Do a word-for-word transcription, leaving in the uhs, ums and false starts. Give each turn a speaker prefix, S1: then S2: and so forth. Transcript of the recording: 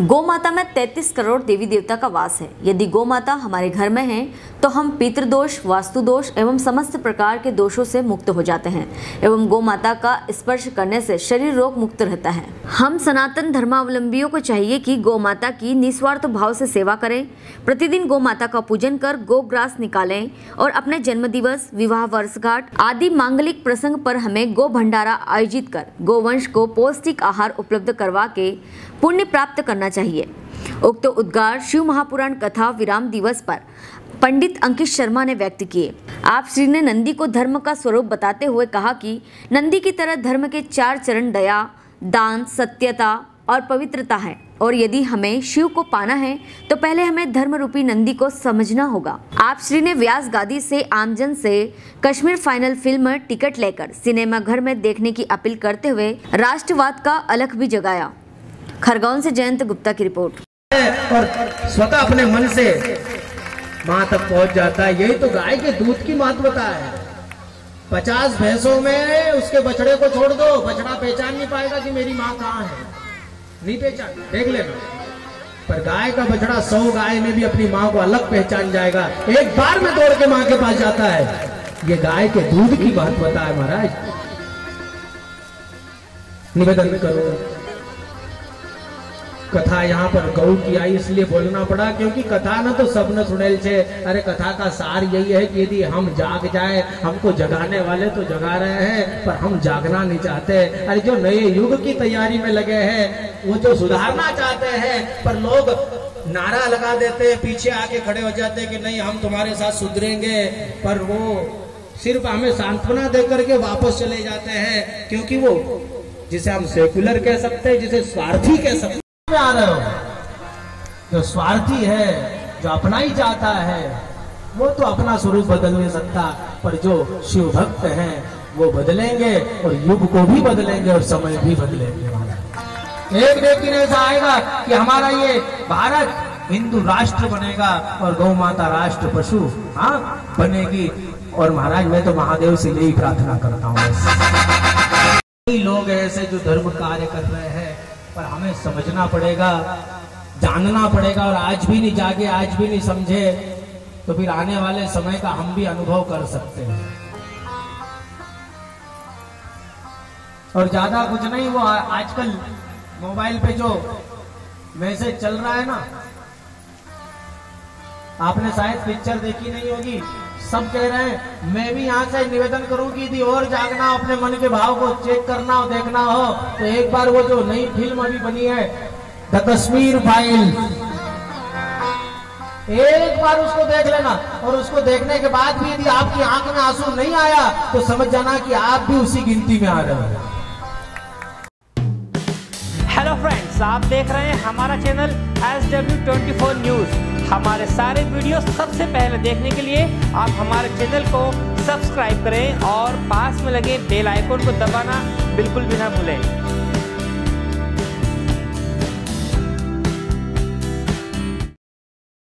S1: गौ माता में तैंतीस करोड़ देवी देवता का वास है। यदि गौ माता हमारे घर में है तो हम पितृदोष, वास्तु दोष एवं समस्त प्रकार के दोषों से मुक्त हो जाते हैं एवं गौ माता का स्पर्श करने से शरीर रोग मुक्त रहता है। हम सनातन धर्मावलंबियों को चाहिए कि गौ माता की निस्वार्थ भाव से सेवा करें। प्रतिदिन गौ माता का पूजन कर गोग्रास निकालें और अपने जन्म दिवस, विवाह वर्षगांठ आदि मांगलिक प्रसंग पर हमें गौ भंडारा आयोजित कर गोवंश को पौष्टिक आहार उपलब्ध करवा के पुण्य प्राप्त करना चाहिए। उक्त उद्गार शिव महापुराण कथा विराम दिवस पर पंडित अंकित शर्मा ने व्यक्त किए। आप श्री ने नंदी को धर्म का स्वरूप बताते हुए कहा कि नंदी की तरह धर्म के चार चरण दया, दान, सत्यता और पवित्रता है और यदि हमें शिव को पाना है तो पहले हमें धर्म रूपी नंदी को समझना होगा। आप श्री ने व्यास गादी से आमजन से कश्मीर फाइनल फिल्म टिकट लेकर सिनेमा घर में देखने की अपील करते हुए राष्ट्रवाद का अलख भी जगाया। खरगोन से जयंत गुप्ता की रिपोर्ट।
S2: और स्वतः अपने मन से माँ तक पहुंच जाता है। यही तो गाय के दूध की महत्वता है। पचास भैंसों में उसके बछड़े को छोड़ दो, बछड़ा पहचान नहीं पाएगा कि मेरी माँ कहाँ है, नहीं पहचान, देख लेना। पर गाय का बछड़ा सौ गाय में भी अपनी माँ को अलग पहचान जाएगा। एक बार में दौड़ के माँ के पास जाता है। ये गाय के दूध की महत्वता है महाराज। निवेदन करो। कथा यहाँ पर गौ की आई इसलिए बोलना पड़ा क्योंकि कथा न तो सब न सुनेल छे। अरे कथा का सार यही है कि यदि हम जाग जाए, हमको जगाने वाले तो जगा रहे हैं पर हम जागना नहीं चाहते। अरे जो नए युग की तैयारी में लगे हैं वो जो सुधारना चाहते हैं पर लोग नारा लगा देते हैं, पीछे आके खड़े हो जाते हैं कि नहीं हम तुम्हारे साथ सुधरेंगे, पर वो सिर्फ हमें सांत्वना दे करके वापस चले जाते हैं। क्योंकि वो जिसे हम सेकुलर कह सकते हैं, जिसे स्वार्थी कह सकते आ रहे हो, जो स्वार्थी है, जो अपना ही चाहता है, वो तो अपना स्वरूप बदल नहीं सकता। पर जो शिव भक्त हैं वो बदलेंगे और युग को भी बदलेंगे और समय भी बदलेंगे। एक दिन ऐसा आएगा कि हमारा ये भारत हिंदू राष्ट्र बनेगा और गौ माता राष्ट्र पशु हाँ बनेगी। और महाराज मैं तो महादेव से यही प्रार्थना करता हूँ। कई लोग ऐसे जो धर्म कार्य कर रहे हैं पर हमें समझना पड़ेगा, जानना पड़ेगा। और आज भी नहीं जागे, आज भी नहीं समझे तो फिर आने वाले समय का हम भी अनुभव कर सकते हैं। और ज्यादा कुछ नहीं, वो आजकल मोबाइल पे जो मैसेज चल रहा है ना, आपने शायद पिक्चर देखी नहीं होगी। सब कह रहे हैं, मैं भी यहाँ से निवेदन करूंगी यदि और जागना, अपने मन के भाव को चेक करना हो, देखना हो तो एक बार वो जो नई फिल्म अभी बनी है द कश्मीर फाइल, एक बार उसको देख लेना। और उसको देखने के बाद भी यदि आपकी आंख में आंसू नहीं आया तो समझ जाना कि आप भी उसी गिनती में आ रहे हो।
S3: हेलो फ्रेंड्स, आप देख रहे हैं हमारा channel S W twenty four news. हमारे सारे वीडियो सबसे पहले देखने के लिए आप हमारे चैनल को सब्सक्राइब करें और पास में लगे बेल आइकन को दबाना बिल्कुल भी ना भूलें।